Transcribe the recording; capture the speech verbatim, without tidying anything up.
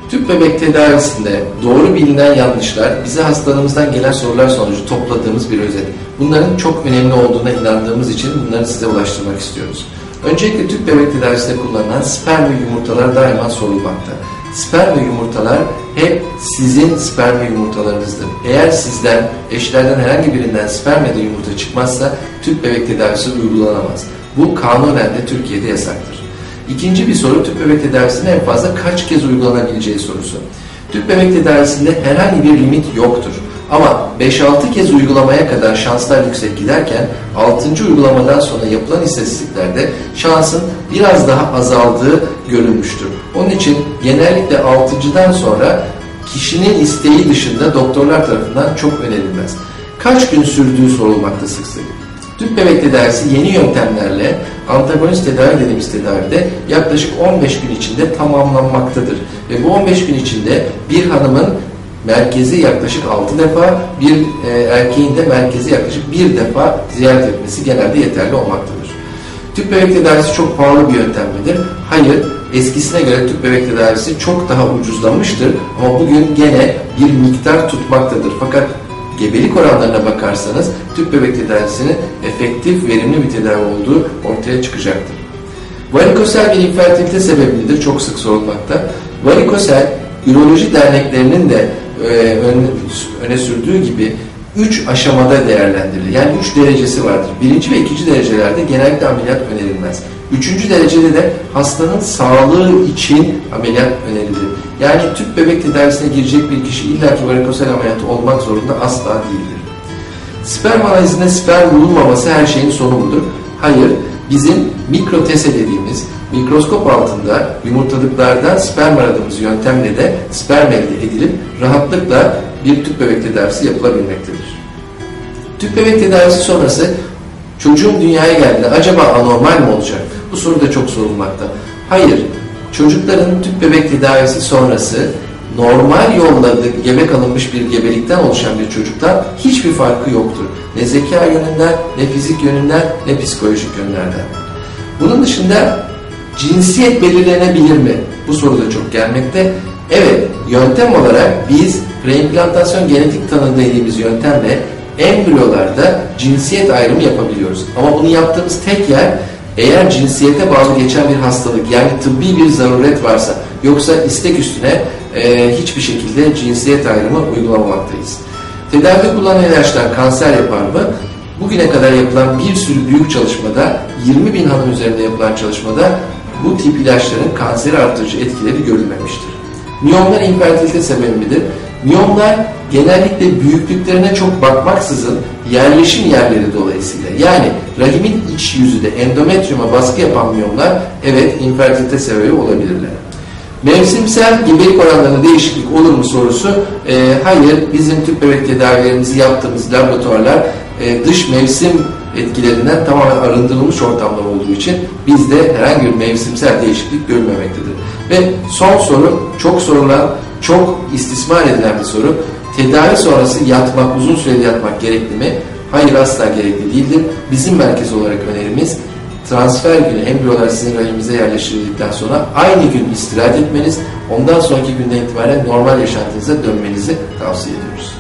Tüp bebek tedavisinde doğru bilinen yanlışlar bize hastalığımızdan gelen sorular sonucu topladığımız bir özet. Bunların çok önemli olduğuna inandığımız için bunları size ulaştırmak istiyoruz. Öncelikle tüp bebek tedavisinde kullanılan sperm ve yumurtalar daima sorulmakta. Sperm ve yumurtalar hep sizin sperm ve yumurtalarınızdır. Eğer sizden, eşlerden herhangi birinden sperm ya da yumurta çıkmazsa tüp bebek tedavisi uygulanamaz. Bu kanunen de Türkiye'de yasaktır. İkinci bir soru, tüp bebek tedavisinde en fazla kaç kez uygulanabileceği sorusu. Tüp bebek tedavisinde herhangi bir limit yoktur. Ama beş altı kez uygulamaya kadar şanslar yüksek giderken altıncı uygulamadan sonra yapılan istatistiklerde şansın biraz daha azaldığı görülmüştür. Onun için genellikle altıncıdan sonra kişinin isteği dışında doktorlar tarafından çok önerilmez. Kaç gün sürdüğü sorulmakta sık sık. Tüp bebek tedavisi yeni yöntemlerle antagonist tedavi dediğimiz tedavide yaklaşık on beş gün içinde tamamlanmaktadır. Ve bu on beş gün içinde bir hanımın merkezi yaklaşık altı defa, bir e, erkeğin de merkezi yaklaşık bir defa ziyaret etmesi genelde yeterli olmaktadır. Tüp bebek tedavisi çok pahalı bir yöntem midir? Hayır, eskisine göre tüp bebek tedavisi çok daha ucuzlamıştır ama bugün gene bir miktar tutmaktadır. Fakat gebelik oranlarına bakarsanız tüp bebek tedavisinin efektif, verimli bir tedavi olduğu ortaya çıkacaktır. Varikosel bir infertilite sebebidir, çok sık sorulmakta. Varikosel, üroloji derneklerinin de e, öne sürdüğü gibi üç aşamada değerlendirilir. Yani üç derecesi vardır. Birinci ve ikinci derecelerde genellikle ameliyat önerilmez. Üçüncü derecede de hastanın sağlığı için ameliyat önerilir. Yani tüp bebek tedavisine girecek bir kişi illaki varikosel ameliyatı olmak zorunda asla değildir. Sperm analizinde sperm bulunmaması her şeyin sonu mudur? Hayır, bizim mikrotese dediğimiz mikroskop altında yumurtalıklardan sperm aradığımız yöntemle de sperm elde edilip rahatlıkla bir tüp bebek tedavisi yapılabilmektedir. Tüp bebek tedavisi sonrası çocuğum dünyaya geldiğinde acaba anormal mi olacak? Bu soru da çok sorulmakta. Hayır, çocukların tüp bebek tedavisi sonrası normal yolla gebe kalınmış bir gebelikten oluşan bir çocuktan hiçbir farkı yoktur. Ne zeka yönünden, ne fizik yönünden, ne psikolojik yönlerden. Bunun dışında cinsiyet belirlenebilir mi? Bu soru da çok gelmekte. Evet, yöntem olarak biz preimplantasyon genetik tanı dediğimiz yöntemle embriyolarda cinsiyet ayrımı yapabiliyoruz. Ama bunu yaptığımız tek yer eğer cinsiyete bağlı geçen bir hastalık, yani tıbbi bir zaruret varsa, yoksa istek üstüne e, hiçbir şekilde cinsiyet ayrımı uygulamamaktayız. Tedavide kullanılan ilaçlar kanser yapar mı? Bugüne kadar yapılan bir sürü büyük çalışmada, yirmi bin hanım üzerinde yapılan çalışmada bu tip ilaçların kanseri artırıcı etkileri görülmemiştir. Miyomlar infertilite sebebi midir? Miyomlar genellikle büyüklüklerine çok bakmaksızın yerleşim yerleri dolayısıyla, yani rahimin iç yüzü de endometriyuma baskı yapan miyomlar evet infertilite sebebi olabilirler. Mevsimsel gebelik oranlarında değişiklik olur mu sorusu, e, hayır, bizim tüp bebek tedavilerimizi yaptığımız laboratuvarlar e, dış mevsim etkilerinden tamamen arındırılmış ortamlar olduğu için bizde herhangi bir mevsimsel değişiklik görülmemektedir. Ve son soru, çok sorulan, çok istismar edilen bir soru. Tedavi sonrası yatmak, uzun süreli yatmak gerekli mi? Hayır, asla gerekli değildir. Bizim merkez olarak önerimiz transfer günü embriyolar sizin rahiminize yerleştirildikten sonra aynı gün istirahat etmeniz, ondan sonraki günden itibaren normal yaşantınıza dönmenizi tavsiye ediyoruz.